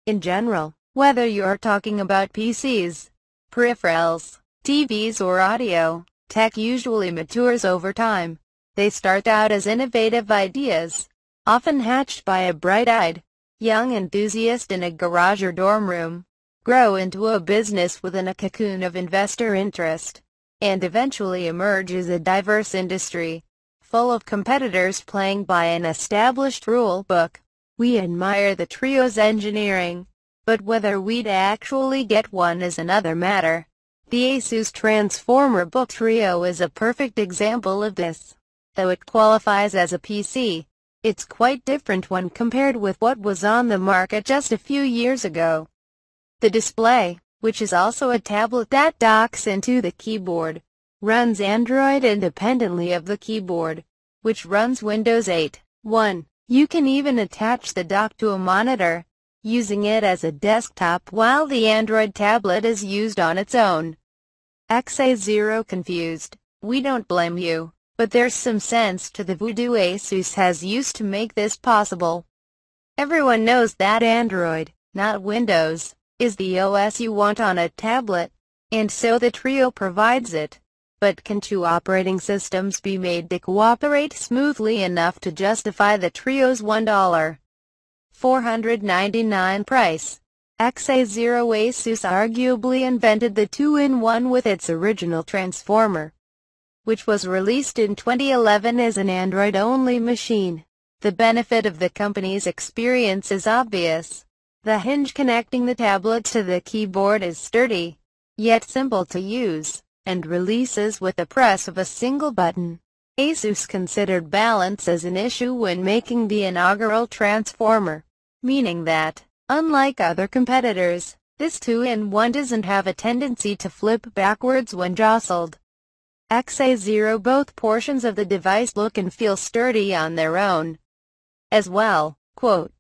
In general, whether you're talking about PCs, peripherals, TVs or audio, tech usually matures over time. They start out as innovative ideas, often hatched by a bright-eyed, young enthusiast in a garage or dorm room, grow into a business within a cocoon of investor interest, and eventually emerge as a diverse industry, full of competitors playing by an established rule book. We admire the Trio's engineering, but whether we'd actually get one is another matter. The Asus Transformer Book Trio is a perfect example of this. Though it qualifies as a PC, it's quite different when compared with what was on the market just a few years ago. The display, which is also a tablet that docks into the keyboard, runs Android independently of the keyboard, which runs Windows 8. 1. You can even attach the dock to a monitor, using it as a desktop while the Android tablet is used on its own. XA0 confused? We don't blame you, but there's some sense to the voodoo Asus has used to make this possible. Everyone knows that Android, not Windows, is the OS you want on a tablet, and so the Trio provides it. But can two operating systems be made to cooperate smoothly enough to justify the Trio's $1,499 price? XA0 Asus arguably invented the two-in-one with its original Transformer, which was released in 2011 as an Android-only machine. The benefit of the company's experience is obvious. The hinge connecting the tablet to the keyboard is sturdy, yet simple to use, and releases with the press of a single button. Asus considered balance as an issue when making the inaugural Transformer, meaning that, unlike other competitors, this two-in-one doesn't have a tendency to flip backwards when jostled. XA0 Both portions of the device look and feel sturdy on their own as well. Quote,